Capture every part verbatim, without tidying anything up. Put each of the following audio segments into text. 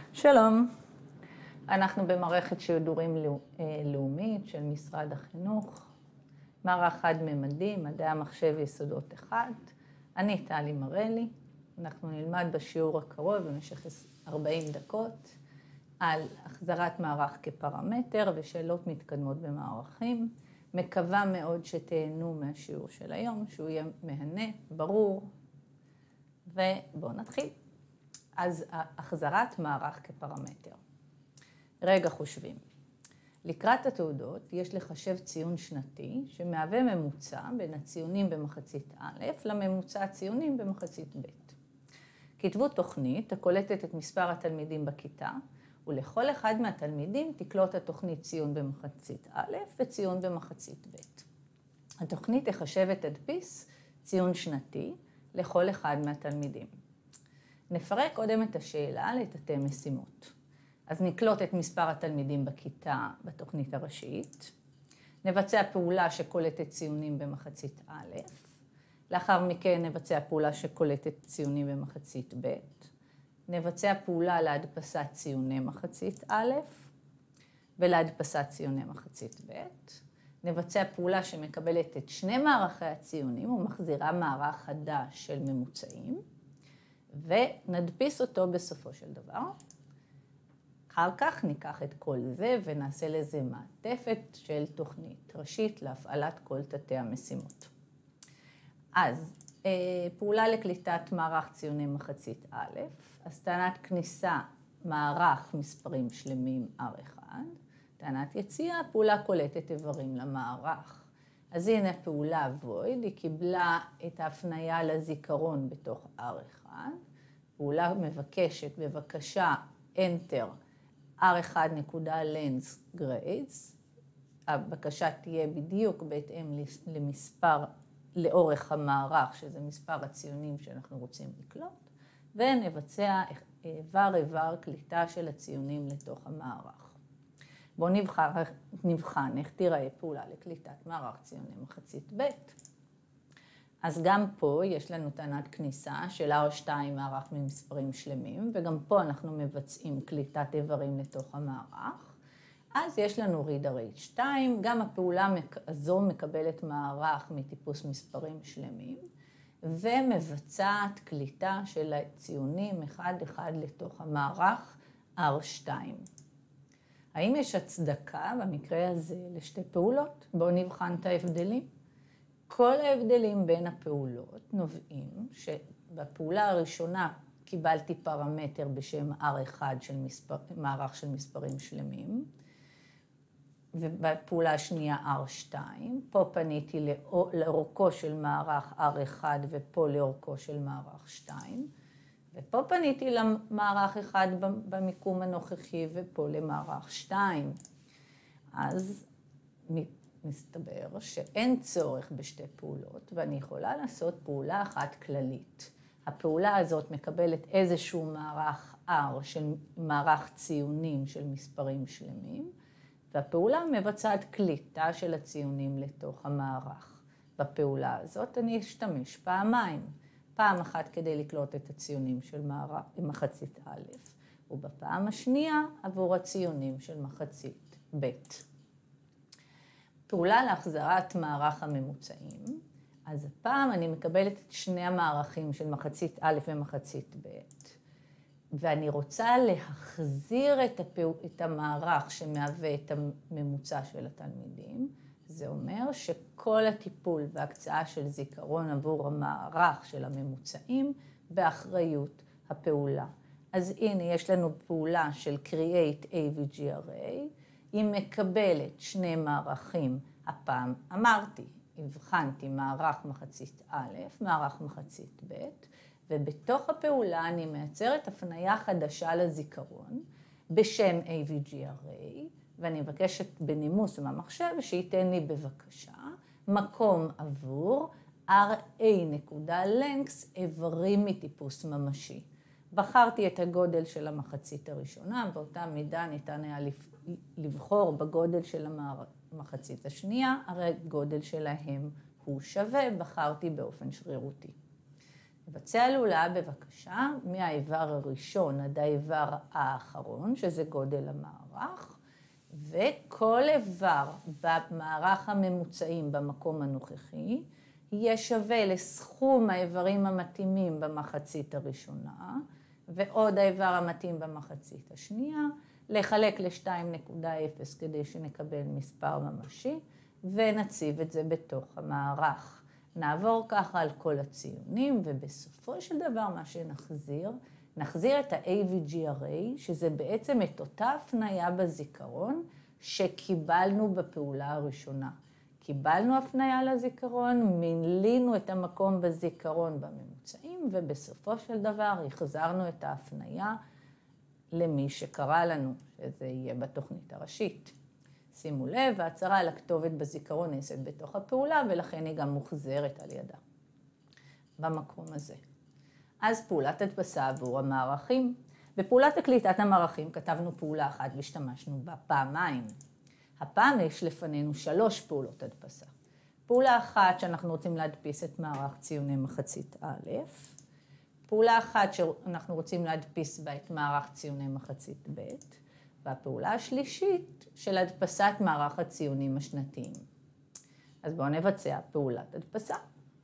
שלום, אנחנו במערכת שידורים לאומית של משרד החינוך, מערך חד-ממדי, מדעי המחשב ויסודות אחד. אני טלי מרלי, אנחנו נלמד בשיעור הקרוב במשך ארבעים דקות על החזרת מערך כפרמטר ושאלות מתקדמות במערכים. מקווה מאוד שתהנו מהשיעור של היום, שהוא יהיה מהנה, ברור, ובואו נתחיל. אז החזרת מערך כפרמטר. רגע חושבים. לקראת התעודות יש לחשב ציון שנתי שמהווה ממוצע בין הציונים במחצית א' לממוצע הציונים במחצית ב'. כתבו תוכנית הקולטת את מספר התלמידים בכיתה, ולכל אחד מהתלמידים תקלוט התוכנית ציון במחצית א' וציון במחצית ב'. התוכנית תחשב את תדפיס ציון שנתי לכל אחד מהתלמידים. נפרק קודם את השאלה לתתי משימות. אז נקלוט את מספר התלמידים בכיתה בתוכנית הראשית. נבצע פעולה שקולטת ציונים במחצית א'. לאחר מכן נבצע פעולה שקולטת ציונים במחצית ב'. נבצע פעולה להדפסת ציוני מחצית א' ולהדפסת ציוני מחצית ב'. נבצע פעולה שמקבלת את שני מערכי הציונים ומחזירה מערך חדש של ממוצעים. ונדפיס אותו בסופו של דבר. אחר כך ניקח את כל זה ונעשה לזה מעטפת של תוכנית ראשית להפעלת כל תתי המשימות. אז פעולה לקליטת מערך ציוני מחצית א', אז טענת כניסה מערך מספרים שלמים אר אחד, טענת יציאה פעולה קולטת איברים למערך. אז הנה פעולה void, היא קיבלה את ההפניה לזיכרון בתוך אר אחד, פעולה מבקשת בבקשה enter אר אחד נקודה lens grades, הבקשה תהיה בדיוק בהתאם למספר, לאורך המערך, שזה מספר הציונים שאנחנו רוצים לקלוט, ונבצע איבר איבר קליטה של הציונים לתוך המערך. בואו נבחר, נבחן איך תיראה פעולה לקליטת מערך ציוני מחצית ב'. אז גם פה יש לנו טענת כניסה של אר שתיים מערך ממספרים שלמים, וגם פה אנחנו מבצעים קליטת איברים לתוך המערך. אז יש לנו read array שתיים, גם הפעולה הזו מקבלת מערך מטיפוס מספרים שלמים, ומבצעת קליטה של הציונים אחד אחד לתוך המערך אר שתיים. האם יש הצדקה במקרה הזה לשתי פעולות? בואו נבחן את ההבדלים. כל ההבדלים בין הפעולות נובעים שבפעולה הראשונה קיבלתי פרמטר בשם אר אחד של מספר, מערך של מספרים שלמים, ובפעולה השנייה אר שתיים, פה פניתי לאורכו של מערך אר אחד ופה לאורכו של מערך שתיים, ופה פניתי למערך אחד במיקום הנוכחי ופה למערך שתיים. אז מסתבר שאין צורך בשתי פעולות, ואני יכולה לעשות פעולה אחת כללית. הפעולה הזאת מקבלת איזשהו מערך R של מערך ציונים של מספרים שלמים, והפעולה מבצעת קליטה של הציונים לתוך המערך. בפעולה הזאת אני אשתמש פעמיים. פעם אחת כדי לקלוט את הציונים של מערך, מחצית א', ובפעם השנייה עבור הציונים של מחצית ב'. פעולה להחזרת מערך הממוצעים, אז הפעם אני מקבלת את שני המערכים של מחצית א' ומחצית ב', ואני רוצה להחזיר את, הפעול, את המערך שמהווה את הממוצע של התלמידים. זה אומר שכל הטיפול והקצאה של זיכרון עבור המערך של הממוצעים באחריות הפעולה. אז הנה יש לנו פעולה של create איי וי ג'י array, היא מקבלת שני מערכים. הפעם אמרתי, הבחנתי מערך מחצית א', מערך מחצית ב', ובתוך הפעולה אני מייצרת הפניה חדשה לזיכרון בשם איי וי ג'י array, ואני מבקשת בנימוס מהמחשב שייתן לי בבקשה מקום עבור אר איי נקודה לנקס איברים מטיפוס ממשי. בחרתי את הגודל של המחצית הראשונה, באותה מידה ניתן היה לבחור בגודל של המחצית השנייה, הרי גודל שלהם הוא שווה, בחרתי באופן שרירותי. לבצע לולאה בבקשה מהאיבר הראשון עד האיבר האחרון, שזה גודל המערך, וכל איבר במערך הממוצעים במקום הנוכחי, יהיה שווה לסכום האיברים המתאימים במחצית הראשונה, ועוד האיבר המתאים במחצית השנייה, לחלק ל-שתיים נקודה אפס כדי שנקבל מספר ממשי, ונציב את זה בתוך המערך. נעבור ככה על כל הציונים, ובסופו של דבר מה שנחזיר, נחזיר את ה-A V G Array, שזה בעצם את אותה הפניה בזיכרון שקיבלנו בפעולה הראשונה. קיבלנו הפניה לזיכרון, מילאנו את המקום בזיכרון בממוצעים, ובסופו של דבר החזרנו את ההפניה למי שקרא לנו, שזה יהיה בתוכנית הראשית. שימו לב, ההצהרה על הכתובת בזיכרון נעשית בתוך הפעולה, ולכן היא גם מוחזרת על ידה במקום הזה. אז פעולת הדפסה עבור המערכים. בפעולת הקליטת המערכים כתבנו פעולה אחת והשתמשנו בה פעמיים. הפעם יש לפנינו שלוש פעולות הדפסה. פעולה אחת שאנחנו רוצים להדפיס את מערך ציוני מחצית א', פעולה אחת שאנחנו רוצים להדפיס בה את מערך ציוני מחצית ב', והפעולה השלישית של הדפסת מערך הציונים השנתיים. אז בואו נבצע פעולת הדפסה.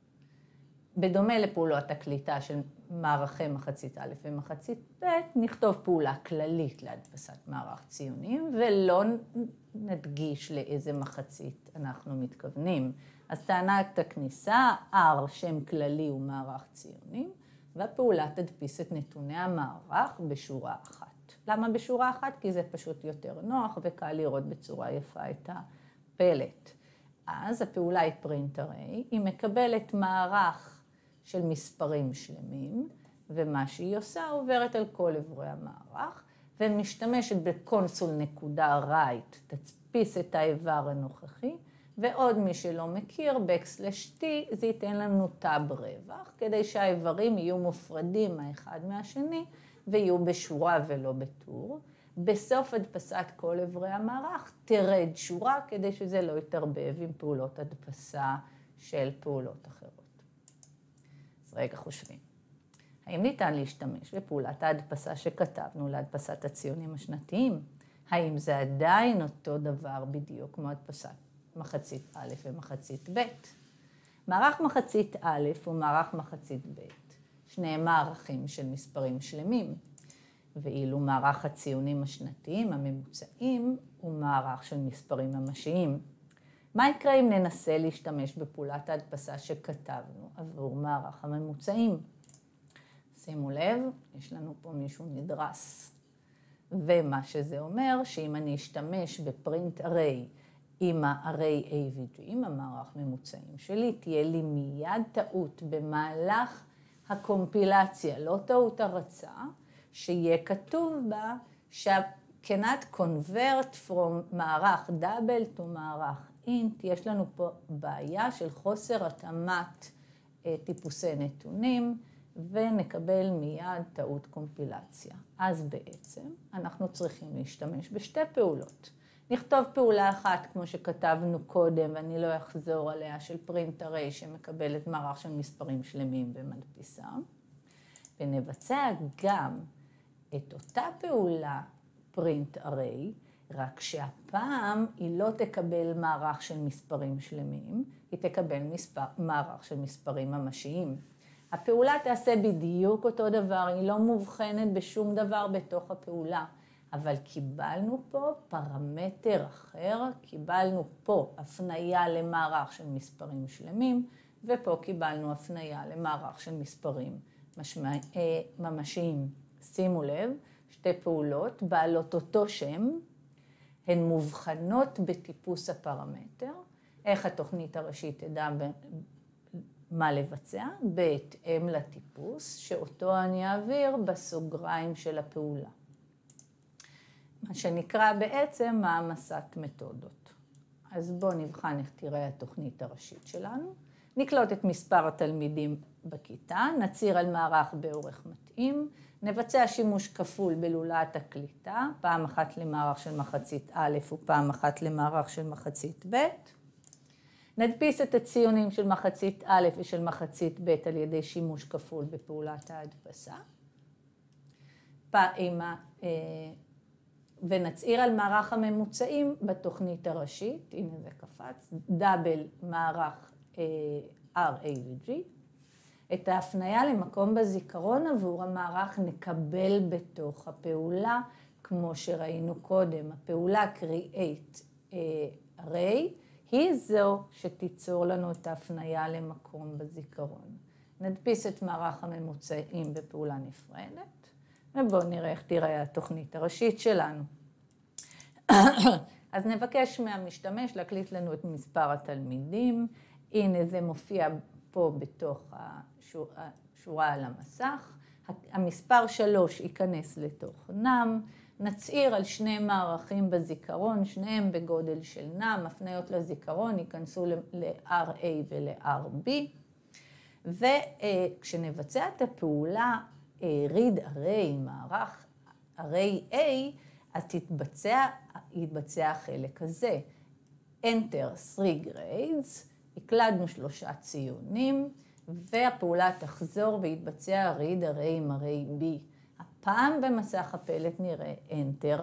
בדומה לפעולות הקליטה של מערכי מחצית א' ומחצית ב', נכתוב פעולה כללית להדפסת מערך ציונים, ולא נדגיש לאיזה מחצית אנחנו מתכוונים. אז טענת הכניסה, R, שם כללי ומערך ציונים, והפעולה תדפיס את נתוני המערך בשורה אחת. למה בשורה אחת? כי זה פשוט יותר נוח וקל לראות בצורה יפה את הפלט. אז הפעולה היא print array, היא מקבלת מערך של מספרים שלמים, ומה שהיא עושה עוברת על כל עברי המערך, ומשתמשת בקונסול נקודה write, תדפיס את האיבר הנוכחי, ועוד מי שלא מכיר, backslash t, זה ייתן לנו טאב רווח, כדי שהאיברים יהיו מופרדים האחד מהשני, ויהיו בשורה ולא בטור. בסוף הדפסת כל עברי המערך תרד שורה, כדי שזה לא יתערבב עם פעולות הדפסה של פעולות אחרות. אז רגע חושבים. האם ניתן להשתמש בפעולת ההדפסה שכתבנו להדפסת הציונים השנתיים? האם זה עדיין אותו דבר בדיוק כמו הדפסת מחצית א' ומחצית ב'? מערך מחצית א' ומערך מחצית ב', שני מערכים של מספרים שלמים, ואילו מערך הציונים השנתיים הממוצעים הוא מערך של מספרים ממשיים. מה יקרה אם ננסה להשתמש בפעולת ההדפסה שכתבנו עבור מערך הממוצעים? שימו לב, יש לנו פה מישהו נדרס. ומה שזה אומר, שאם אני אשתמש בפרינט אריי עם ה-array A V G, עם המערך ממוצעים שלי, תהיה לי מיד טעות במהלך הקומפילציה, לא טעות הרצה, שיהיה כתוב בה ש-cannot convert from מערך double to מערך int. יש לנו פה בעיה של חוסר התאמת טיפוסי נתונים, ונקבל מיד טעות קומפילציה. אז בעצם אנחנו צריכים להשתמש בשתי פעולות. נכתוב פעולה אחת כמו שכתבנו קודם, ואני לא אחזור עליה, של print array שמקבלת מערך של מספרים שלמים ומדפיסה. ונבצע גם את אותה פעולה print array, רק שהפעם היא לא תקבל מערך של מספרים שלמים, היא תקבל מספר, מערך של מספרים ממשיים. הפעולה תעשה בדיוק אותו דבר, היא לא מובחנת בשום דבר בתוך הפעולה, אבל קיבלנו פה פרמטר אחר, קיבלנו פה הפניה למערך של מספרים שלמים, ופה קיבלנו הפניה למערך של מספרים משמע, אה, ממשיים. שימו לב, שתי פעולות בעלות אותו שם, הן מובחנות בטיפוס הפרמטר. איך התוכנית הראשית תדע מה לבצע? בהתאם לטיפוס, שאותו אני אעביר בסוגריים של הפעולה. מה שנקרא בעצם מעמסת מתודות. אז בואו נבחן איך תראה התוכנית הראשית שלנו. נקלוט את מספר התלמידים בכיתה, נציר על מערך באורך מתאים, נבצע שימוש כפול בלולאת הקליטה, פעם אחת למערך של מחצית א' ופעם אחת למערך של מחצית ב'. נדפיס את הציונים של מחצית א' ושל מחצית ב' על ידי שימוש כפול בפעולת ההדפסה. פעימה, ונצעיר על מערך הממוצעים בתוכנית הראשית, הנה זה קפץ, דאבל מערך אר איי ו-G. את ההפניה למקום בזיכרון עבור המערך נקבל בתוך הפעולה, כמו שראינו קודם, הפעולה create array, היא זו שתיצור לנו את ההפניה למקום בזיכרון. נדפיס את מערך הממוצעים בפעולה נפרדת, ובואו נראה איך תראה התוכנית הראשית שלנו. אז נבקש מהמשתמש להקליט לנו את מספר התלמידים. הנה זה מופיע פה בתוך השורה על המסך. המספר שלוש ייכנס לתוך נם. נצעיר על שני מערכים בזיכרון, שניהם בגודל של נם. הפניות לזיכרון ייכנסו ל-אר איי ול-אר בי. וכשנבצע את הפעולה read array, מערך array A, אז תתבצע, יתבצע החלק הזה. enter three grades, הקלדנו שלושה ציונים, והפעולה תחזור ויתבצע read array עם array B. הפעם במסך הפלט נראה enter.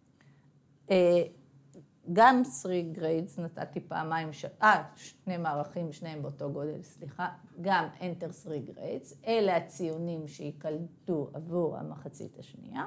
גם three grades, נתתי פעמיים, ש... אה, שני מערכים, שניהם באותו גודל, סליחה, גם enter three grades, אלה הציונים שיקלטו עבור המחצית השנייה,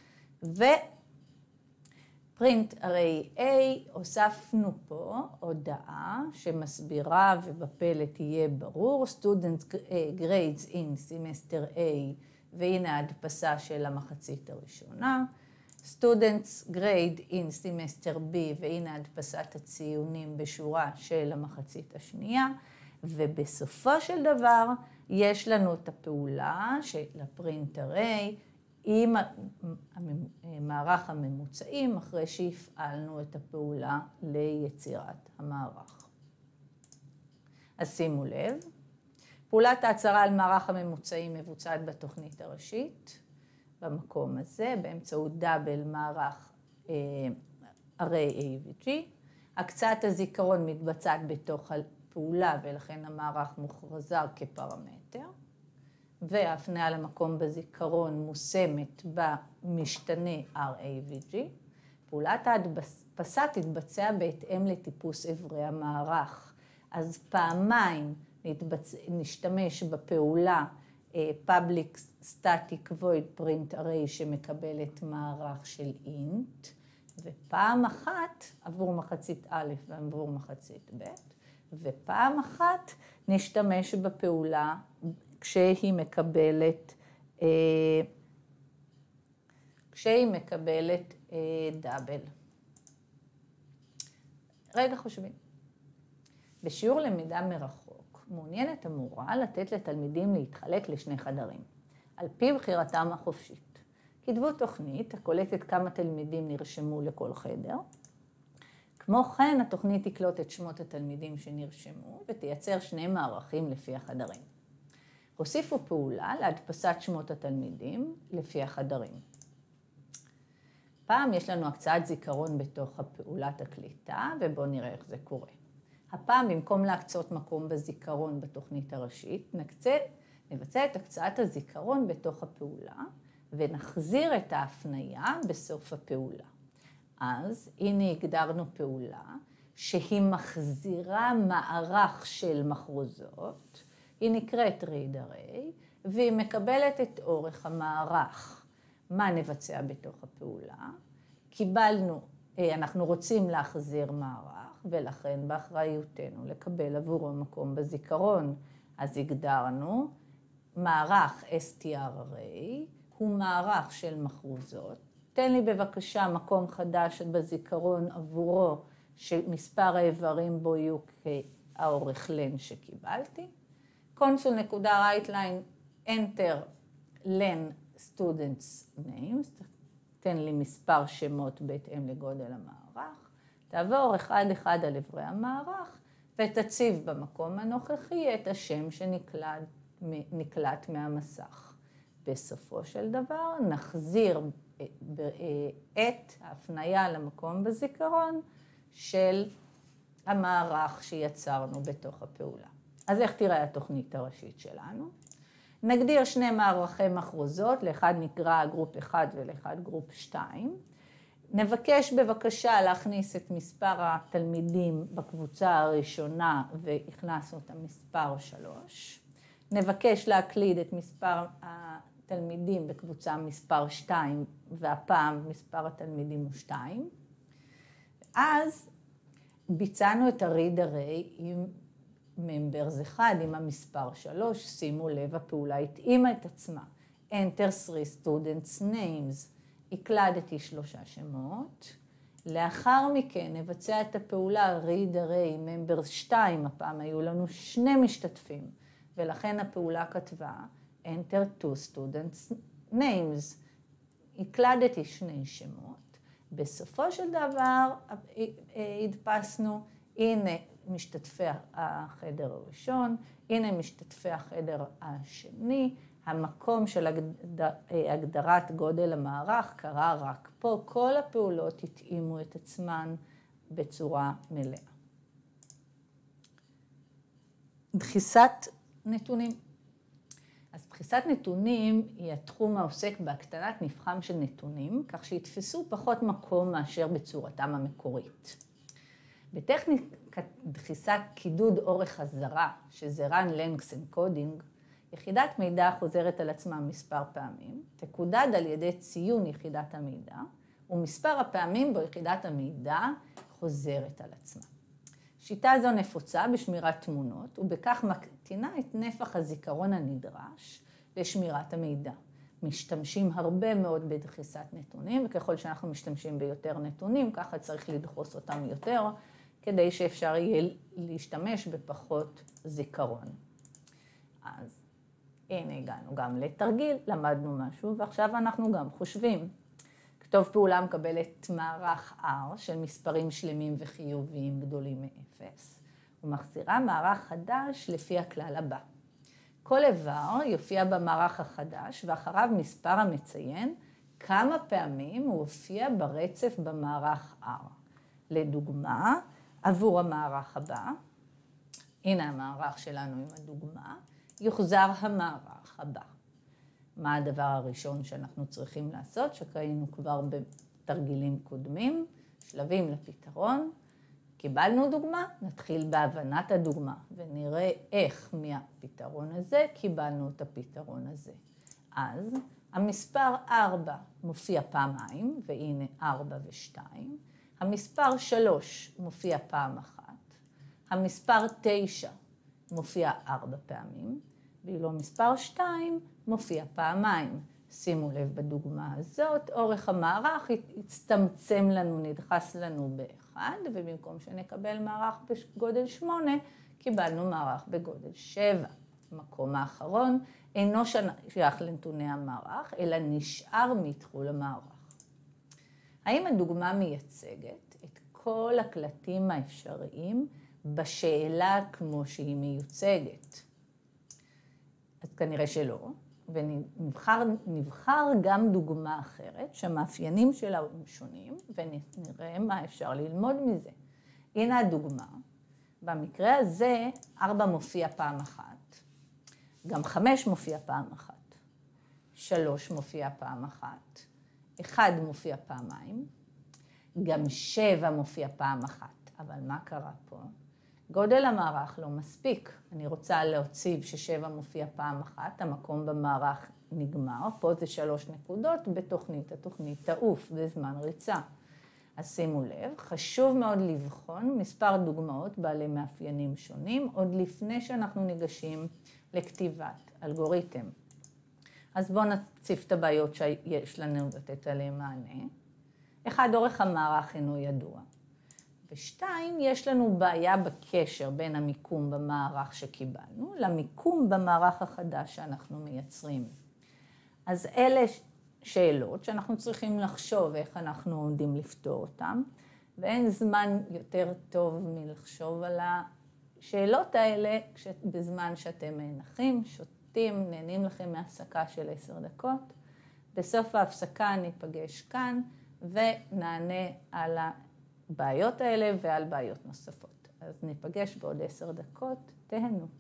ו-print array A, הוספנו פה הודעה שמסבירה ובפלט יהיה ברור, student grades in semester A, והנה ההדפסה של המחצית הראשונה, Students grade in semester B, והנה הדפסת הציונים בשורה של המחצית השנייה, ובסופו של דבר יש לנו את הפעולה של הפרינט אריי עם מערך הממוצעים, אחרי שהפעלנו את הפעולה ליצירת המערך. אז שימו לב, פעולת ההצהרה על מערך הממוצעים מבוצעת בתוכנית הראשית, במקום הזה, באמצעות דאבל מערך array A ו-G. הקצאת הזיכרון מתבצעת בתוך הפעולה, ולכן המערך מוכרזר כפרמטר. וההפניה למקום בזיכרון מושמת במשתנה אר איי ו-G. פעולת ההדפסה תתבצע בהתאם לטיפוס אברי המערך. אז פעמיים נתבצ... נשתמש בפעולה public static void print array שמקבלת מערך של int, ופעם אחת עבור מחצית א' ועבור מחצית ב', ופעם אחת נשתמש בפעולה כשהיא מקבלת, כשהיא מקבלת דאבל. רגע חושבים. בשיעור למידה מרחוק, מעוניינת המורה לתת לתלמידים להתחלק לשני חדרים, על פי בחירתם החופשית. כתבו תוכנית הקולטת כמה תלמידים נרשמו לכל חדר. כמו כן, התוכנית תקלוט את שמות התלמידים שנרשמו ותייצר שני מערכים לפי החדרים. הוסיפו פעולה להדפסת שמות התלמידים לפי החדרים. פעם יש לנו הקצאת זיכרון בתוך פעולת הקליטה, ובואו נראה איך זה קורה. הפעם, במקום להקצות מקום בזיכרון בתוכנית הראשית, נקצה, נבצע את הקצאת הזיכרון בתוך הפעולה, ונחזיר את ההפניה בסוף הפעולה. אז הנה הגדרנו פעולה שהיא מחזירה מערך של מחרוזות, היא נקראת read array, והיא מקבלת את אורך המערך. מה נבצע בתוך הפעולה? קיבלנו, אנחנו רוצים להחזיר מערך, ולכן באחריותנו לקבל עבורו מקום בזיכרון. אז הגדרנו, מערך str-array הוא מערך של מחרוזות. תן לי בבקשה מקום חדש בזיכרון עבורו, שמספר האיברים בו יהיו כאורך len שקיבלתי. קונסול נקודה write line enter len students names, תן לי מספר שמות בהתאם לגודל המערך, תעבור אחד אחד על עברי המערך ותציב במקום הנוכחי את השם שנקלט מהמסך. בסופו של דבר נחזיר את ההפניה למקום בזיכרון של המערך שיצרנו בתוך הפעולה. אז איך תראה התוכנית הראשית שלנו? נגדיר שני מערכי מחרוזות, לאחד נקרא גרופ אחד ולאחד גרופ שתיים. נבקש בבקשה להכניס את מספר התלמידים בקבוצה הראשונה והכנסנו את המספר שלוש. נבקש להקליד את מספר התלמידים בקבוצה מספר שתיים והפעם מספר התלמידים הוא שתיים. אז ביצענו את ה-read array עם members אחד עם המספר שלוש, שימו לב, הפעולה התאימה את עצמה. enter three students names, הקלדתי שלושה שמות. לאחר מכן נבצע את הפעולה read array members שתיים, הפעם היו לנו שני משתתפים, ולכן הפעולה כתבה enter two students names, הקלדתי שני שמות. בסופו של דבר הדפסנו, הנה משתתפי החדר הראשון, הנה משתתפי החדר השני, המקום של הגדרת גודל המערך קרה רק פה, כל הפעולות התאימו את עצמן בצורה מלאה. דחיסת נתונים. אז דחיסת נתונים היא התחום העוסק בהקטנת נפחם של נתונים, כך שיתפסו פחות מקום מאשר בצורתם המקורית. בטכניקת דחיסת קידוד אורך חזרה, שזה run length encoding, יחידת מידע חוזרת על עצמה מספר פעמים, תקודד על ידי ציון יחידת המידע, ומספר הפעמים בו יחידת המידע חוזרת על עצמה. שיטה זו נפוצה בשמירת תמונות, ובכך מקטינה את נפח הזיכרון הנדרש לשמירת המידע. משתמשים הרבה מאוד בדחיסת נתונים, וככל שאנחנו משתמשים ביותר נתונים, ככה צריך לדחוס אותם יותר, כדי שאפשר יהיה להשתמש בפחות זיכרון. אז הנה הגענו גם לתרגיל, למדנו משהו, ועכשיו אנחנו גם חושבים. כתוב פעולה מקבלת מערך R של מספרים שלמים וחיוביים גדולים מאפס, ומחזירה מערך חדש לפי הכלל הבא. כל איבר יופיע במערך החדש, ואחריו מספר המציין כמה פעמים הוא הופיע ברצף במערך R. לדוגמה, עבור המערך הבא, הנה המערך שלנו עם הדוגמה, יוחזר המערך הבא. מה הדבר הראשון שאנחנו צריכים לעשות, שראינו כבר בתרגילים קודמים, שלבים לפתרון. קיבלנו דוגמה, נתחיל בהבנת הדוגמה, ונראה איך מהפתרון הזה קיבלנו את הפתרון הזה. אז המספר ארבע מופיע פעמיים, והנה ארבע ושתיים. המספר שלוש מופיע פעם אחת. המספר תשע מופיע ארבע פעמים, ואילו המספר שתיים מופיע פעמיים. שימו לב בדוגמה הזאת, אורך המערך הצטמצם לנו, נדחס לנו באחד, ובמקום שנקבל מערך בגודל שמונה, קיבלנו מערך בגודל שבע. המקום האחרון אינו שייך לנתוני המערך, אלא נשאר מתחול המערך. האם הדוגמה מייצגת את כל הקלטים האפשריים בשאלה כמו שהיא מיוצגת? אז כנראה שלא, ונבחר נבחר גם דוגמה אחרת, שהמאפיינים שלה הם שונים, ונראה מה אפשר ללמוד מזה. הנה הדוגמה. במקרה הזה, ארבע מופיע פעם אחת, גם חמש מופיע פעם אחת, שלוש מופיע פעם אחת, אחד מופיע פעמיים, גם שבע מופיע פעם אחת. אבל מה קרה פה? גודל המערך לא מספיק. אני רוצה להוציב ששבע מופיע פעם אחת, המקום במערך נגמר, פה זה שלוש נקודות בתוכנית, התוכנית תעוף בזמן ריצה. אז שימו לב, חשוב מאוד לבחון מספר דוגמאות בעלי מאפיינים שונים, עוד לפני שאנחנו ניגשים לכתיבת אלגוריתם. אז בואו נציף את הבעיות שיש לנו לתת עליהן מענה. אחד, אורך המערך אינו ידוע. ושתיים, יש לנו בעיה בקשר בין המיקום במערך שקיבלנו למיקום במערך החדש שאנחנו מייצרים. אז אלה שאלות שאנחנו צריכים לחשוב איך אנחנו עומדים לפתור אותן, ואין זמן יותר טוב מלחשוב על השאלות האלה בזמן שאתם מנחים, שותים, נהנים לכם מהפסקה של עשר דקות. בסוף ההפסקה ניפגש כאן ונענה על הבעיות האלה ועל בעיות נוספות. אז ניפגש בעוד עשר דקות, תהנו.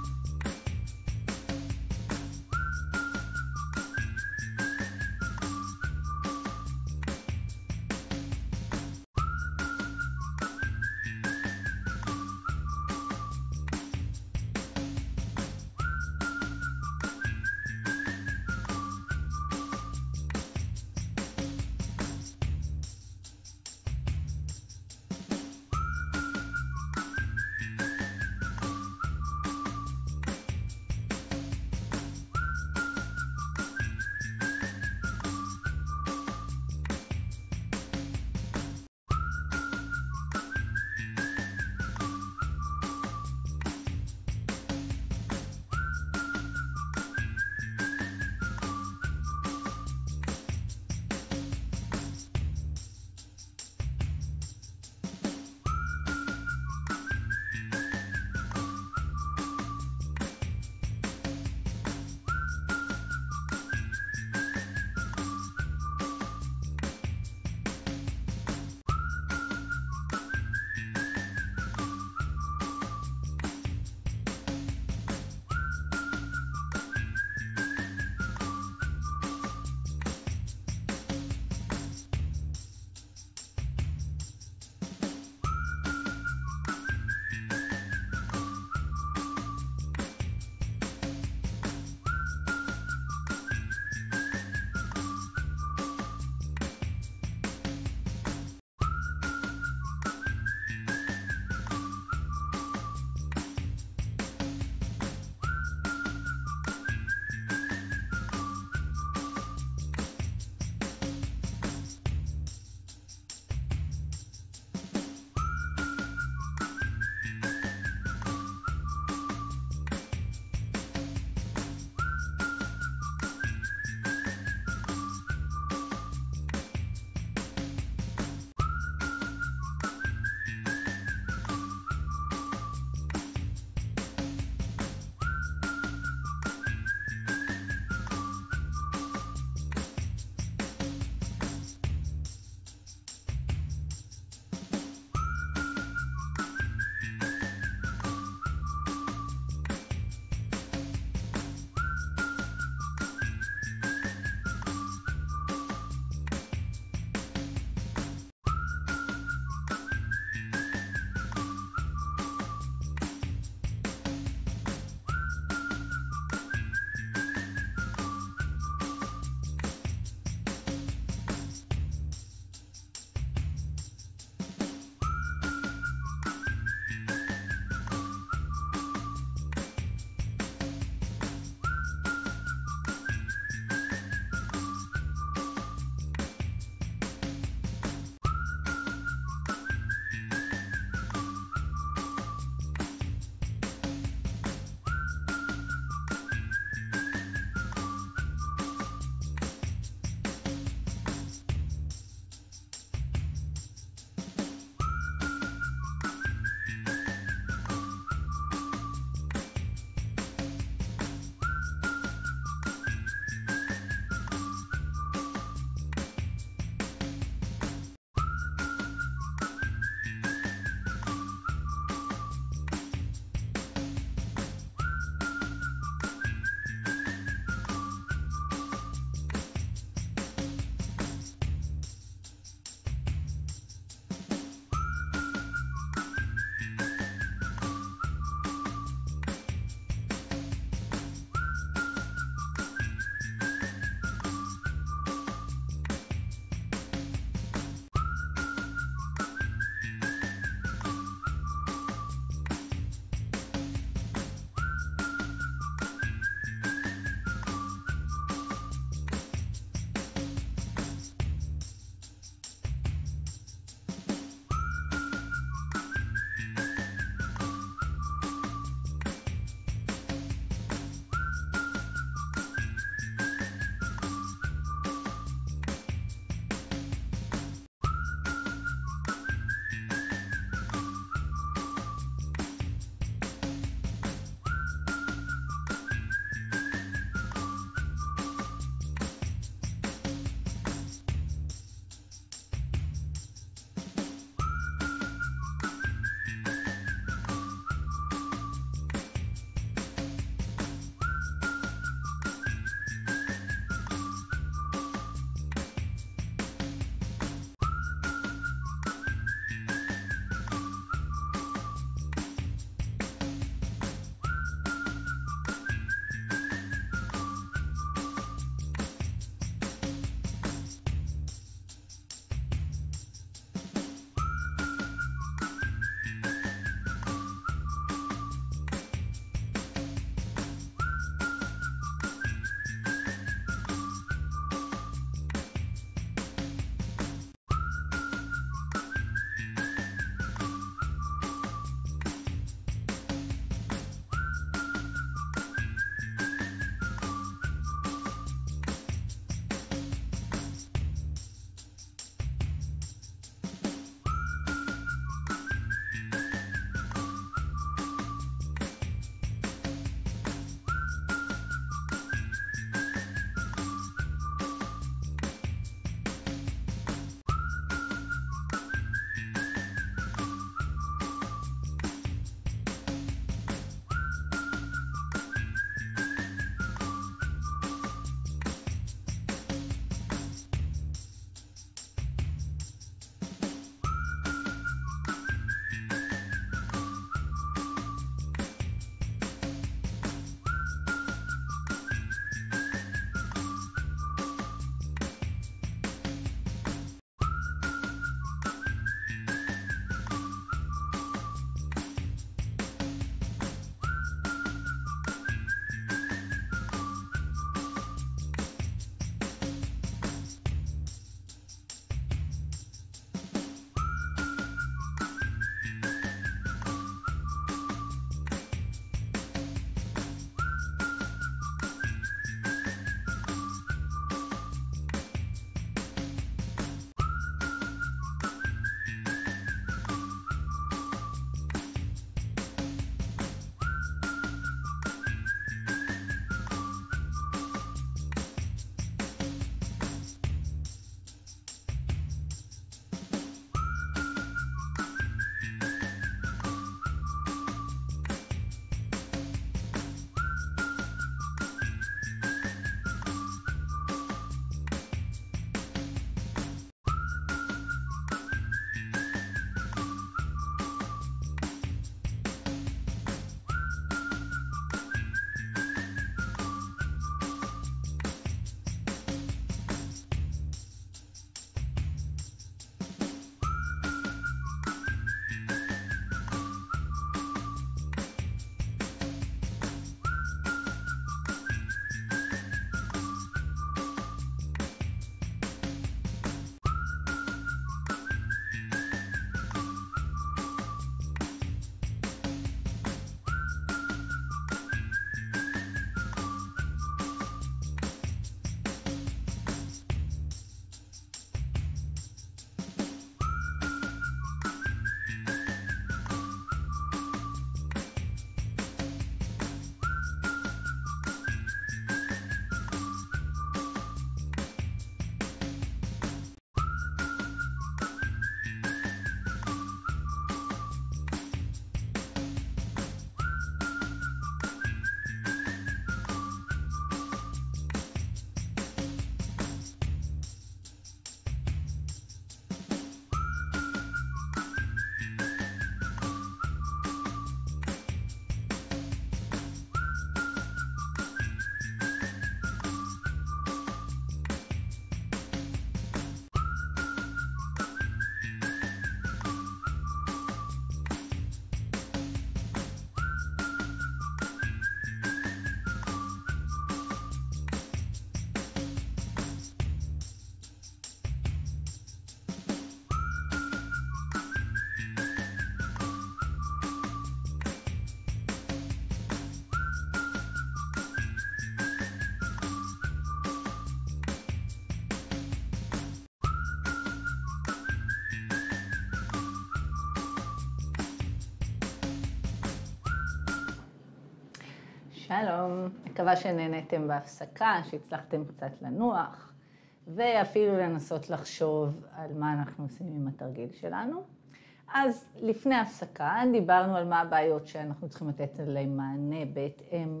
שלום, מקווה שנהנתם בהפסקה, שהצלחתם קצת לנוח, ואפילו לנסות לחשוב על מה אנחנו עושים עם התרגיל שלנו. אז לפני ההפסקה דיברנו על מה הבעיות שאנחנו צריכים לתת עליהן מענה בהתאם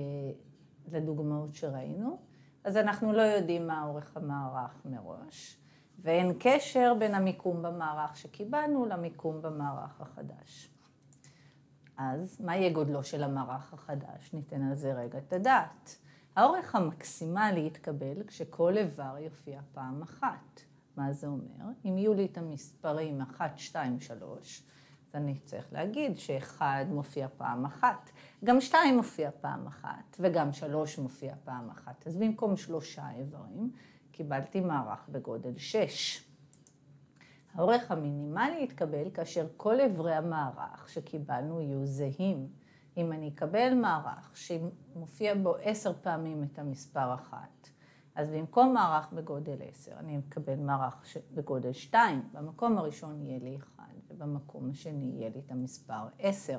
לדוגמאות שראינו. אז אנחנו לא יודעים מה אורך המערך מראש, ואין קשר בין המיקום במערך שקיבלנו למיקום במערך החדש. אז מה יהיה גודלו של המערך החדש? ניתן על זה רגע את הדעת. האורך המקסימלי יתקבל כשכל איבר יופיע פעם אחת. מה זה אומר? אם יהיו לי את המספרים אחת, שתיים, שלוש, אז אני צריך להגיד שאחד מופיע פעם אחת, גם שתיים מופיע פעם אחת, וגם שלוש מופיע פעם אחת. אז במקום שלושה איברים, קיבלתי מערך בגודל שש. האורך המינימלי יתקבל כאשר כל איברי המערך שקיבלנו יהיו זהים. אם אני אקבל מערך שמופיע בו עשר פעמים את המספר אחת, אז במקום מערך בגודל עשר, אני אקבל מערך בגודל שתיים. במקום הראשון יהיה לי אחד, ובמקום השני יהיה לי את המספר עשר.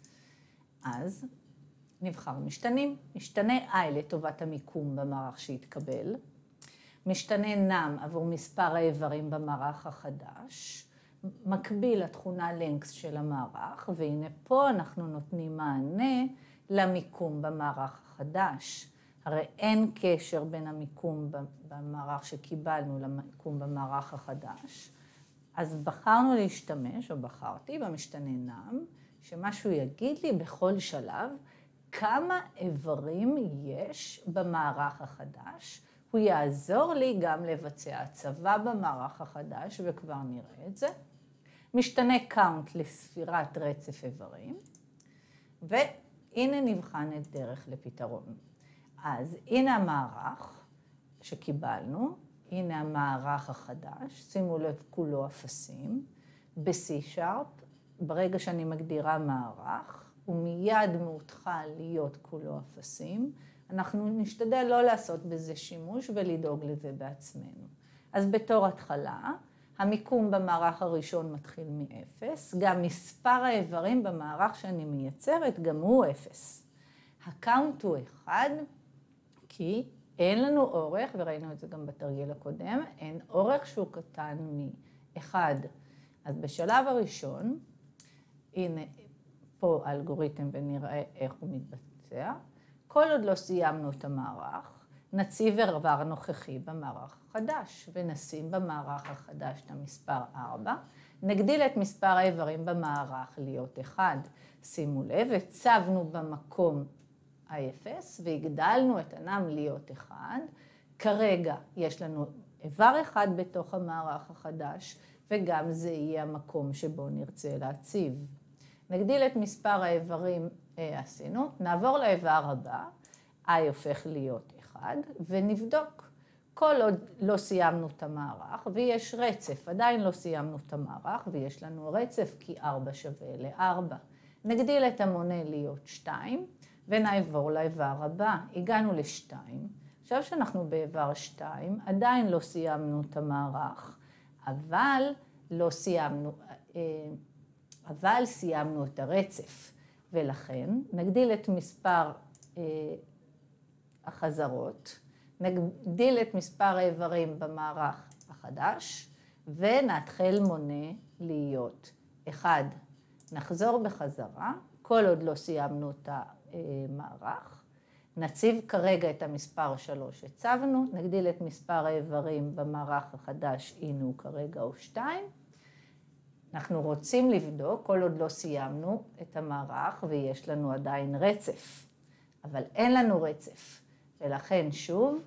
אז נבחר משתנים. משתנה I לטובת המיקום במערך שהתקבל. משתנה נם עבור מספר האיברים במערך החדש. מקביל לתכונה לינקס של המערך, והנה פה אנחנו נותנים מענה למיקום במערך החדש. הרי אין קשר בין המיקום במערך שקיבלנו למיקום במערך החדש. אז בחרנו להשתמש, או בחרתי, במשתנה נם, שמשהו יגיד לי בכל שלב כמה איברים יש במערך החדש. הוא יעזור לי גם לבצע הצבה במערך החדש, וכבר נראה את זה. משתנה count לספירת רצף איברים, והנה נבחן את דרך לפתרון. אז הנה המערך שקיבלנו, הנה המערך החדש, שימו לב כולו אפסים, ב-C Sharp, ברגע שאני מגדירה מערך, הוא מיד מאותחל להיות כולו אפסים, אנחנו נשתדל לא לעשות בזה שימוש ולדאוג לזה בעצמנו. אז בתור התחלה, המיקום במערך הראשון מתחיל מ-אפס, גם מספר האיברים במערך שאני מייצרת גם הוא אפס. הקאונט הוא אחד, כי אין לנו אורך, וראינו את זה גם בתרגיל הקודם, אין אורך שהוא קטן מ-אחד. אז בשלב הראשון, הנה פה האלגוריתם ונראה איך הוא מתבצע. כל עוד לא סיימנו את המערך, נציב איבר נוכחי במערך החדש, ונשים במערך החדש את המספר ארבע. נגדיל את מספר האיברים במערך להיות אחד. שימו לב, הצבנו במקום ה-אפס, והגדלנו את הנם להיות אחד. כרגע יש לנו איבר אחד בתוך המערך החדש, וגם זה יהיה המקום שבו נרצה להציב. נגדיל את מספר האיברים, אה, עשינו, נעבור לאיבר הבא, I הופך להיות אחד, ונבדוק. כל עוד לא סיימנו את המערך, ויש רצף, עדיין לא סיימנו את המערך, ויש לנו רצף כי ארבע שווה ל-ארבע. נגדיל את המונה להיות שתיים, ונעבור לאיבר הבא. הגענו ל-שתיים. עכשיו שאנחנו באיבר שתיים, עדיין לא סיימנו את המערך, אבל לא סיימנו, אבל סיימנו את הרצף. ולכן נגדיל את מספר החזרות, נגדיל את מספר האיברים במערך החדש, ונתחיל מונה להיות אחד. נחזור בחזרה, כל עוד לא סיימנו את המערך, נציב כרגע את המספר שלוש הצבנו, נגדיל את מספר האיברים במערך החדש, הנה הוא כרגע הוא שתיים. אנחנו רוצים לבדוק, כל עוד לא סיימנו את המערך ויש לנו עדיין רצף, אבל אין לנו רצף. ולכן שוב,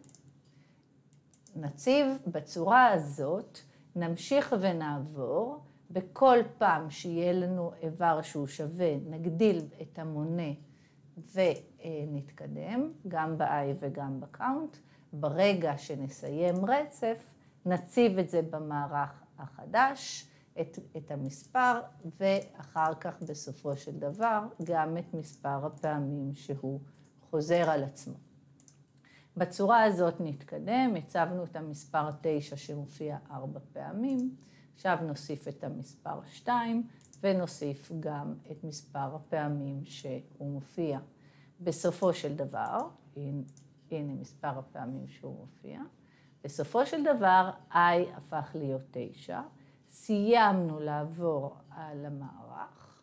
נציב בצורה הזאת, נמשיך ונעבור, בכל פעם שיהיה לנו איבר שהוא שווה, נגדיל את המונה ונתקדם, גם ב-I וגם ב-count. ברגע שנסיים רצף, נציב את זה במערך החדש, את, את המספר, ואחר כך בסופו של דבר גם את מספר הפעמים שהוא חוזר על עצמו. בצורה הזאת נתקדם, הצבנו את המספר תשע שמופיע ארבע פעמים, עכשיו נוסיף את המספר שתיים ונוסיף גם את מספר הפעמים שהוא מופיע. בסופו של דבר, הנה, הנה מספר הפעמים שהוא מופיע, בסופו של דבר i הפך להיות תשע, סיימנו לעבור על המערך,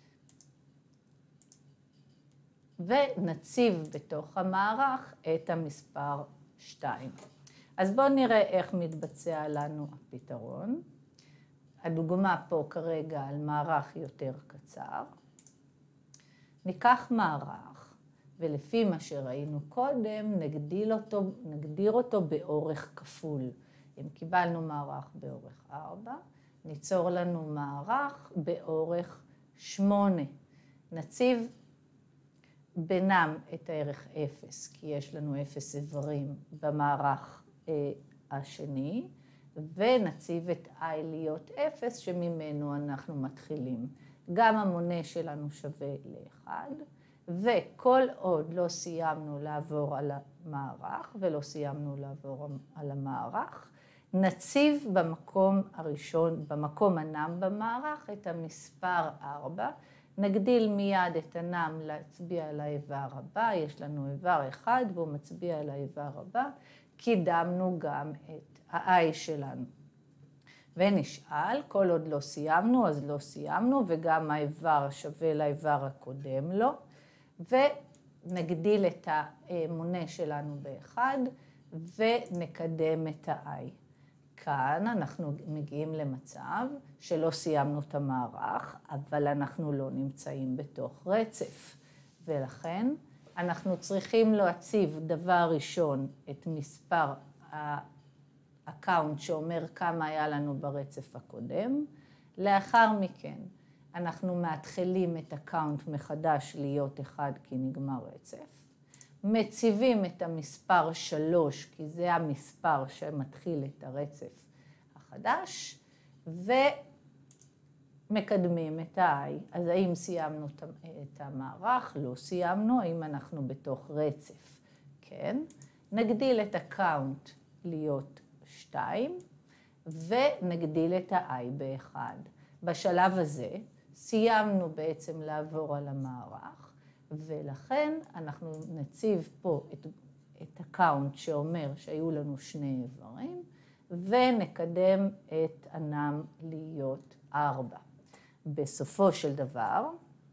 ונציב בתוך המערך את המספר שתיים. אז בואו נראה איך מתבצע לנו הפתרון. הדוגמה פה כרגע על מערך יותר קצר. ניקח מערך, ולפי מה שראינו קודם, נגדיל אותו, נגדיר אותו באורך כפול. אם קיבלנו מערך באורך ארבע, ניצור לנו מערך באורך שמונה. נציב בינם את הערך אפס, כי יש לנו אפס איברים במערך אה, השני, ונציב את i להיות אפס, שממנו אנחנו מתחילים. גם המונה שלנו שווה לאחד, וכל עוד לא סיימנו לעבור על המערך, ולא סיימנו לעבור על המערך, נציב במקום הראשון, במקום הנם במערך, את המספר ארבע, נגדיל מיד את הנם להצביע על האיבר הבא, יש לנו איבר אחד והוא מצביע על האיבר הבא, קידמנו גם את ה-i שלנו. ונשאל, כל עוד לא סיימנו, אז לא סיימנו, וגם האיבר שווה לאיבר הקודם לו, ונגדיל את המונה שלנו באחד, ונקדם את ה-i. כאן אנחנו מגיעים למצב שלא סיימנו את המערך, אבל אנחנו לא נמצאים בתוך רצף. ולכן אנחנו צריכים להציב דבר ראשון את מספר האקאונט שאומר כמה היה לנו ברצף הקודם. לאחר מכן אנחנו מתחילים את אקאונט מחדש להיות אחד כי נגמר רצף. מציבים את המספר שלוש, כי זה המספר שמתחיל את הרצף החדש, ומקדמים את ה-i. אז האם סיימנו את המערך? לא סיימנו. האם אנחנו בתוך רצף? כן. נגדיל את הקאונט להיות שתיים, ונגדיל את ה-i באחד. בשלב הזה סיימנו בעצם לעבור על המערך, ולכן אנחנו נציב פה את, את הקאונט שאומר שהיו לנו שני איברים, ונקדם את הנם להיות ארבע. בסופו של דבר,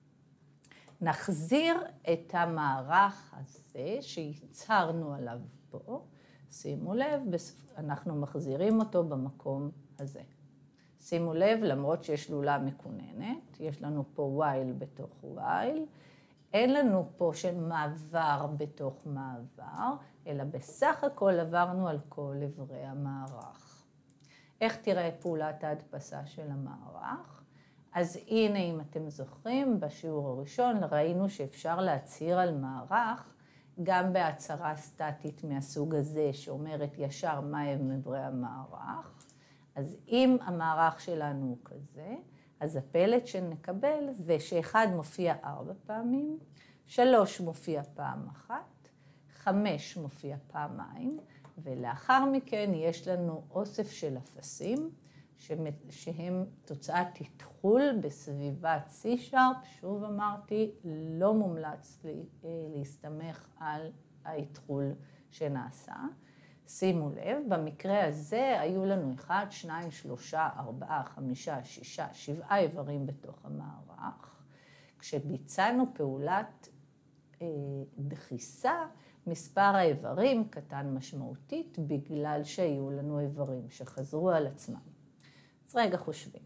נחזיר את המערך הזה שיצרנו עליו פה. שימו לב, אנחנו מחזירים אותו במקום הזה. שימו לב, למרות שיש לולה מקוננת, יש לנו פה while בתוך while, אין לנו פה שמעבר בתוך מעבר, אלא בסך הכל עברנו על כל עברי המערך. איך תראה פעולת ההדפסה של המערך? אז הנה, אם אתם זוכרים, בשיעור הראשון ראינו שאפשר להצהיר על מערך גם בהצהרה סטטית מהסוג הזה, שאומרת ישר מהם עברי המערך. אז אם המערך שלנו הוא כזה, אז הפלט שנקבל זה שאחד מופיע ארבע פעמים, שלוש מופיע פעם אחת, חמש מופיע פעמיים, ולאחר מכן יש לנו אוסף של אפסים, שהם תוצאת תתחול בסביבת C-Sharp. שוב אמרתי, לא מומלץ להסתמך על ההתחול שנעשה. שימו לב, במקרה הזה היו לנו אחד, שניים, שלושה, ארבעה, חמישה, שישה, שבעה איברים בתוך המערך. כשביצענו פעולת אה, דחיסה, מספר האיברים קטן משמעותית בגלל שהיו לנו איברים שחזרו על עצמם. אז רגע חושבים.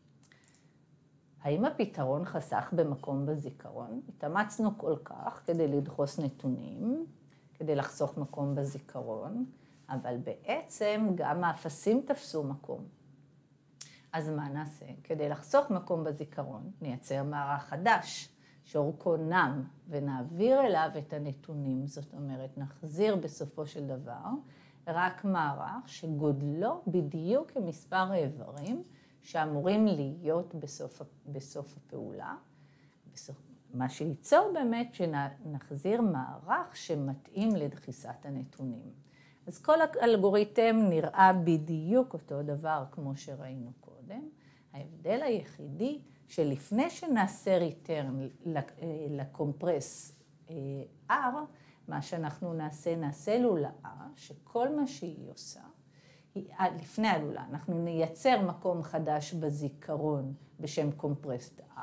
האם הפתרון חסך במקום בזיכרון? התאמצנו כל כך כדי לדחוס נתונים, כדי לחסוך מקום בזיכרון, אבל בעצם גם האפסים תפסו מקום. אז מה נעשה? כדי לחסוך מקום בזיכרון, נייצר מערך חדש, שאורכו נם, ונעביר אליו את הנתונים. זאת אומרת, נחזיר בסופו של דבר רק מערך שגודלו בדיוק כמספר האיברים שאמורים להיות בסוף, בסוף הפעולה. בסוף, מה שייצור באמת שנחזיר מערך שמתאים לדחיסת הנתונים. אז כל האלגוריתם נראה בדיוק אותו דבר כמו שראינו קודם. ההבדל היחידי שלפני שנעשה return לקומפרס R, מה שאנחנו נעשה, נעשה לולאה, שכל מה שהיא עושה, היא, לפני הלולאה, אנחנו נייצר מקום חדש בזיכרון בשם compressed R,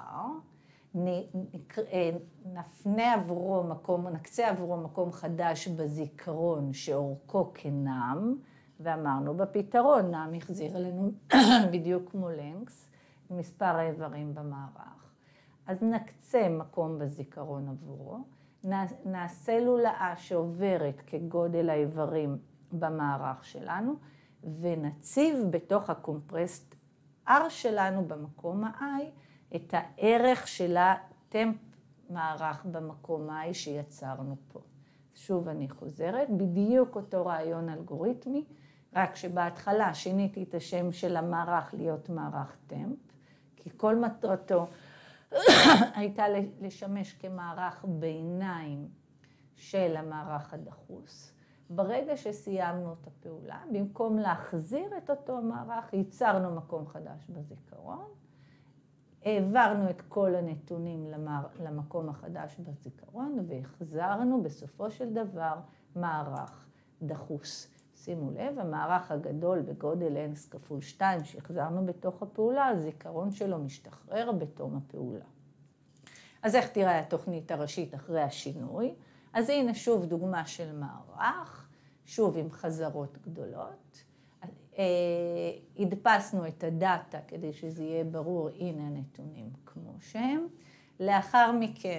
נפנה עבורו מקום, נקצה עבורו מקום חדש בזיכרון שאורכו כנם, ואמרנו בפתרון, נם החזיר אלינו בדיוק כמו לנקס, מספר האיברים במערך. אז נקצה מקום בזיכרון עבורו, נעשה לולאה שעוברת כגודל האיברים במערך שלנו, ונציב בתוך הקומפרסט R שלנו במקום ה-I, את הערך של הטמפ מערך במקום ה-I שיצרנו פה. שוב אני חוזרת, בדיוק אותו רעיון אלגוריתמי, רק שבהתחלה שיניתי את השם של המערך להיות מערך טמפ, כי כל מטרתו הייתה לשמש כמערך ביניים של המערך הדחוס. ברגע שסיימנו את הפעולה, במקום להחזיר את אותו מערך, ייצרנו מקום חדש בזיכרון, העברנו את כל הנתונים למקום החדש בזיכרון, והחזרנו בסופו של דבר מערך דחוס. שימו לב, המערך הגדול בגודל N כפול שתיים שהחזרנו בתוך הפעולה, הזיכרון שלו משתחרר בתום הפעולה. אז איך תראה התוכנית הראשית אחרי השינוי? אז הנה שוב דוגמה של מערך, שוב עם חזרות גדולות. הדפסנו את הדאטה כדי שזה יהיה ברור, הנה הנתונים כמו שהם. לאחר מכן,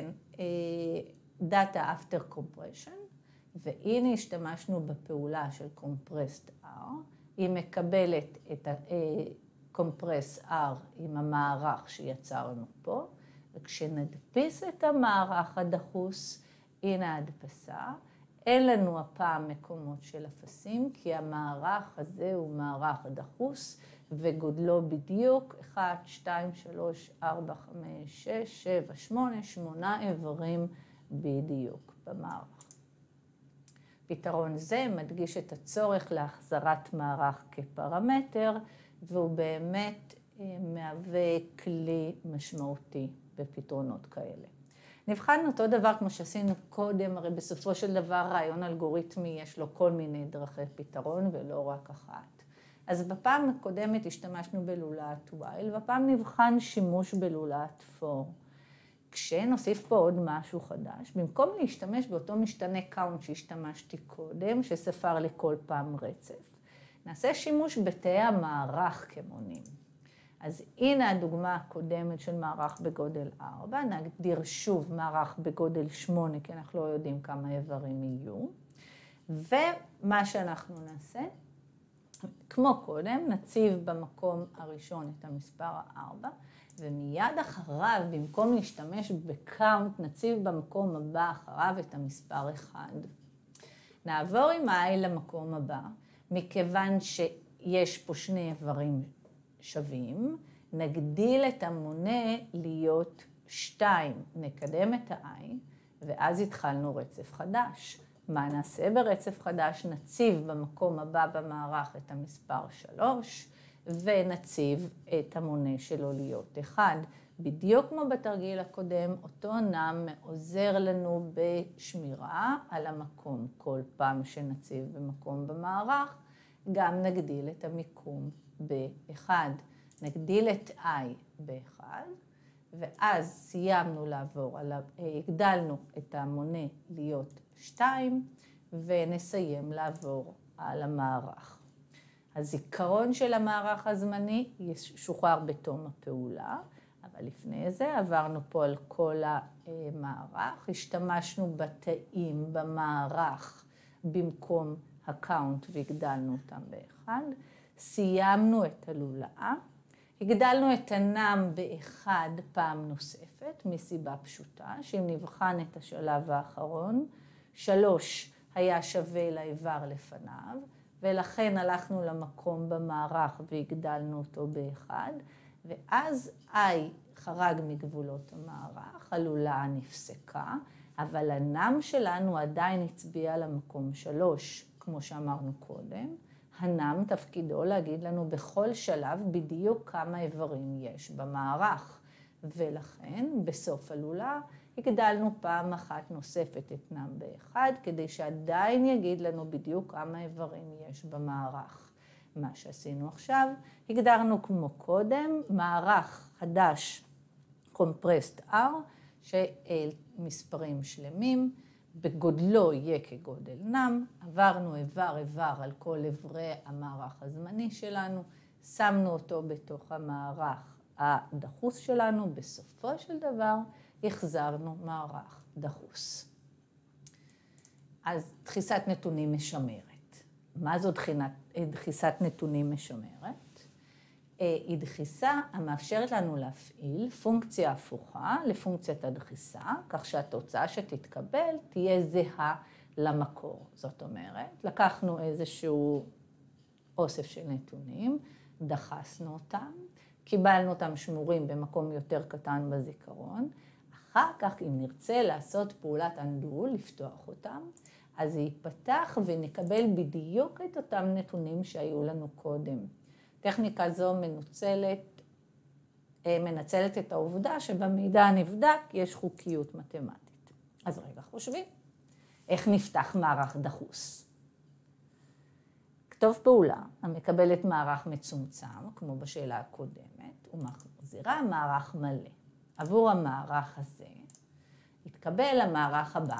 דאטה after compression, והנה השתמשנו בפעולה של compressed R, היא מקבלת את ה-compressed R עם המערך שיצרנו פה, וכשנדפיס את המערך הדחוס, הנה ההדפסה, אין לנו הפעם מקומות של אפסים, כי המערך הזה הוא מערך דחוס, וגודלו בדיוק אחת, שתיים, שלוש, ארבע, חמש, שש, שבע, שמונה, שמונה איברים בדיוק במערך. פתרון זה מדגיש את הצורך להחזרת מערך כפרמטר, והוא באמת מהווה כלי משמעותי בפתרונות כאלה. נבחן אותו דבר כמו שעשינו קודם, הרי בסופו של דבר רעיון אלגוריתמי יש לו כל מיני דרכי פתרון ולא רק אחת. אז בפעם הקודמת השתמשנו בלולאת while, והפעם נבחן שימוש בלולאת for. כשנוסיף פה עוד משהו חדש, במקום להשתמש באותו משתנה count שהשתמשתי קודם, שספר לי כל פעם רצף, נעשה שימוש בתאי המערך כמונים. אז הנה הדוגמה הקודמת של מערך בגודל ארבע, נגדיר שוב מערך בגודל שמונה, כי אנחנו לא יודעים כמה איברים יהיו. ומה שאנחנו נעשה, כמו קודם, נציב במקום הראשון את המספר ארבע, ומיד אחריו, במקום להשתמש בקאונט, נציב במקום הבא אחריו את המספר אחד. נעבור עם ה-i למקום הבא, מכיוון שיש פה שני איברים שווים, נגדיל את המונה להיות שתיים, נקדם את ה-i, ואז התחלנו רצף חדש. מה נעשה ברצף חדש? נציב במקום הבא במערך את המספר שלוש, ונציב את המונה שלו להיות אחד. בדיוק כמו בתרגיל הקודם, אותו נם עוזר לנו בשמירה על המקום. כל פעם שנציב במקום במערך, גם נגדיל את המיקום ב-אחד. נגדיל את i ב-אחד, ואז סיימנו לעבור, עליו, הגדלנו את המונה להיות שתיים, ונסיים לעבור על המערך. הזיכרון של המערך הזמני ישוחרר בתום הפעולה, אבל לפני זה עברנו פה על כל המערך, השתמשנו בתאים במערך במקום הקאונט והגדלנו אותם באחד, סיימנו את הלולאה, הגדלנו את הנם באחד פעם נוספת, מסיבה פשוטה, שאם נבחן את השלב האחרון, שלוש היה שווה לאיבר לפניו, ולכן הלכנו למקום במערך והגדלנו אותו באחד, ואז i חרג מגבולות המערך, הלולאה נפסקה, אבל הנם שלנו עדיין הצביע למקום שלוש, כמו שאמרנו קודם. הנם תפקידו להגיד לנו בכל שלב בדיוק כמה איברים יש במערך, ולכן בסוף הלולאה הגדלנו פעם אחת נוספת את נם באחד, כדי שעדיין יגיד לנו בדיוק כמה איברים יש במערך. מה שעשינו עכשיו, הגדרנו כמו קודם, מערך חדש, compressed R, שמספרים שלמים, בגודלו יהיה כגודל נם, עברנו איבר איבר על כל איברי המערך הזמני שלנו, שמנו אותו בתוך המערך הדחוס שלנו, בסופו של דבר החזרנו מערך דחוס. אז דחיסת נתונים משמרת. מה זו דחיסת נתונים משמרת? היא דחיסה המאפשרת לנו להפעיל פונקציה הפוכה לפונקציית הדחיסה, כך שהתוצאה שתתקבל תהיה זהה למקור. זאת אומרת, לקחנו איזשהו אוסף של נתונים, דחסנו אותם, קיבלנו אותם שמורים במקום יותר קטן בזיכרון, אחר כך אם נרצה לעשות פעולת undo, לפתוח אותם, אז זה ייפתח ונקבל בדיוק את אותם נתונים שהיו לנו קודם. טכניקה זו מנוצלת, מנצלת את העובדה שבמידע הנבדק יש חוקיות מתמטית. אז רגע חושבים, איך נפתח מערך דחוס? כתוב פעולה המקבלת מערך מצומצם, כמו בשאלה הקודמת, ומחזירה מערך מלא. עבור המערך הזה יתקבל המערך הבא,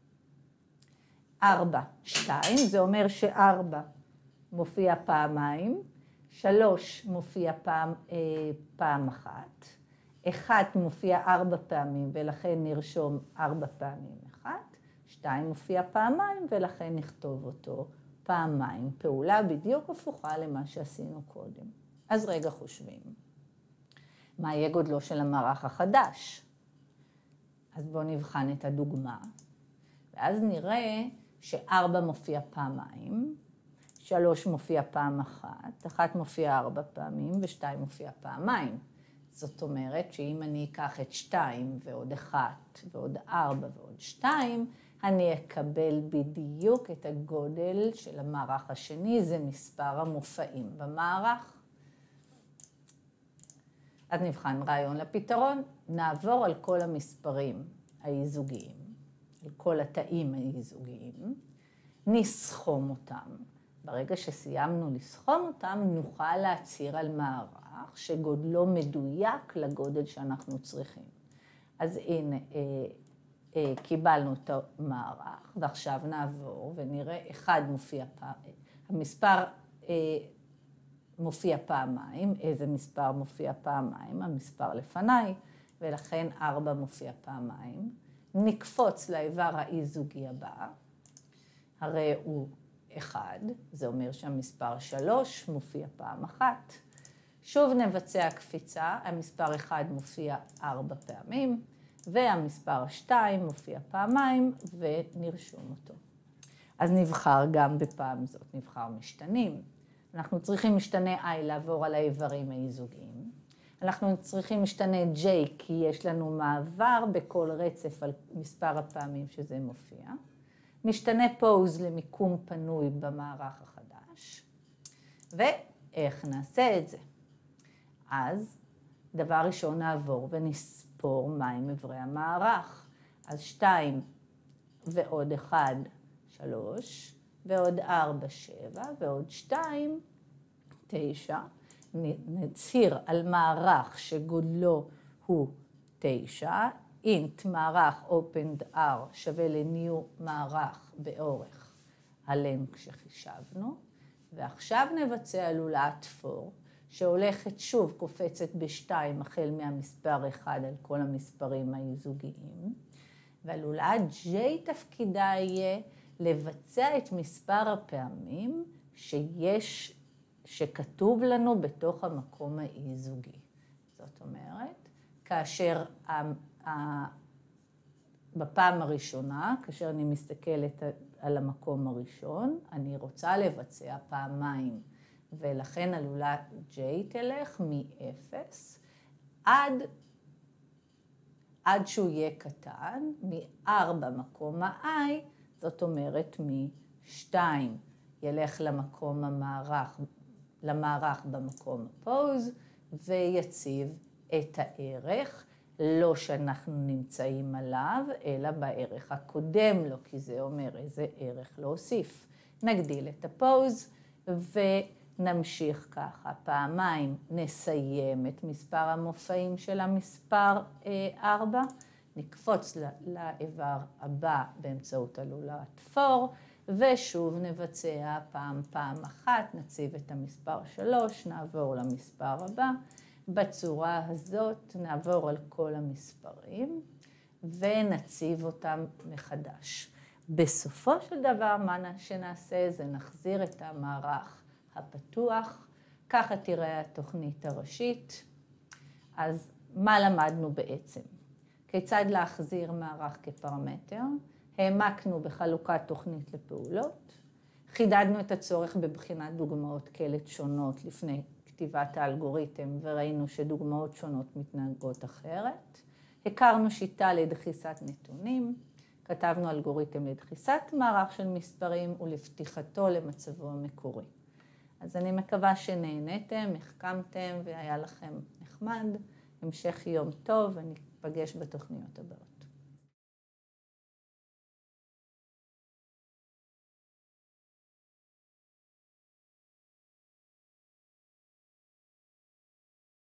ארבע, שתיים, זה אומר שארבע מופיע פעמיים, שלוש מופיע פעם, אה, פעם אחת, אחת מופיע ארבע פעמים ולכן נרשום ארבע פעמים אחת, שתיים מופיע פעמיים ולכן נכתוב אותו פעמיים. פעולה בדיוק הפוכה למה שעשינו קודם. אז רגע חושבים, מה יהיה גודלו של המערך החדש? אז בואו נבחן את הדוגמה, ואז נראה שארבע מופיע פעמיים, שלוש מופיע פעם אחת, אחת מופיע ארבע פעמים ושתיים מופיע פעמיים. זאת אומרת שאם אני אקח את שתיים ועוד אחת ועוד ארבע ועוד שתיים, אני אקבל בדיוק את הגודל של המערך השני, זה מספר המופעים במערך. אז נבחן רעיון לפתרון, נעבור על כל המספרים האי-זוגיים, על כל התאים האי-זוגיים, נסכום אותם. ברגע שסיימנו לסכום אותם, נוכל להצהיר על מערך שגודלו מדויק לגודל שאנחנו צריכים. אז הנה, אה, אה, קיבלנו את המערך, ועכשיו נעבור ונראה, אחד מופיע פעם, המספר אה, מופיע פעמיים, איזה מספר מופיע פעמיים? המספר לפניי, ולכן ארבע מופיע פעמיים. נקפוץ לאיבר האי-זוגי הבא, הרי הוא אחד, זה אומר שהמספר שלוש מופיע פעם אחת. שוב נבצע קפיצה, המספר אחד מופיע ארבע פעמים, והמספר שתיים מופיע פעמיים, ונרשום אותו. אז נבחר גם בפעם זאת, נבחר משתנים. אנחנו צריכים משתנה I לעבור על האיברים האי-זוגיים. אנחנו צריכים משתנה J, כי יש לנו מעבר בכל רצף על מספר הפעמים שזה מופיע. משתנה pose למיקום פנוי במערך החדש. ואיך נעשה את זה? אז דבר ראשון נעבור ונספור מהם איברי המערך. אז שתיים ועוד אחד, שלוש, ועוד ארבע, שבע, ועוד שתיים, תשע. נצהיר על מערך שגודלו הוא תשע, אינט מערך opened r שווה לניו מערך באורך הלנג שחישבנו, ועכשיו נבצע לולאת פור שהולכת שוב קופצת בשתיים החל מהמספר אחד על כל המספרים האי-זוגיים, והלולאת J תפקידה יהיה לבצע את מספר הפעמים שיש, שכתוב לנו בתוך המקום האי-זוגי. זאת אומרת, כאשר בפעם הראשונה, כאשר אני מסתכלת על המקום הראשון, אני רוצה לבצע פעמיים, ולכן הלולת J תלך מ-אפס עד, עד שהוא יהיה קטן, מ-ארבע מקום ה-I, זאת אומרת מ-שתיים ילך למקום המערך, למערך במקום הפוז, ויציב את הערך. לא שאנחנו נמצאים עליו, אלא בערך הקודם לו, כי זה אומר איזה ערך להוסיף. נגדיל את הפוז ונמשיך ככה. פעמיים נסיים את מספר המופעים של המספר ארבע, נקפוץ לאיבר הבא באמצעות עלולת פור, ושוב נבצע פעם פעם אחת, נציב את המספר שלוש, נעבור למספר הבא. בצורה הזאת נעבור על כל המספרים ונציב אותם מחדש. בסופו של דבר מה שנעשה זה נחזיר את המערך הפתוח, ככה תראה התוכנית הראשית. אז מה למדנו בעצם? כיצד להחזיר מערך כפרמטר? העמקנו בחלוקת תוכנית לפעולות, חידדנו את הצורך בבחינת דוגמאות קלט שונות לפני כתיבת האלגוריתם וראינו שדוגמאות שונות מתנהגות אחרת, הכרנו שיטה לדחיסת נתונים, כתבנו אלגוריתם לדחיסת מערך של מספרים ולפתיחתו למצבו המקורי. אז אני מקווה שנהנתם, החכמתם והיה לכם נחמד. המשך יום טוב וניפגש בתוכניות הבאות.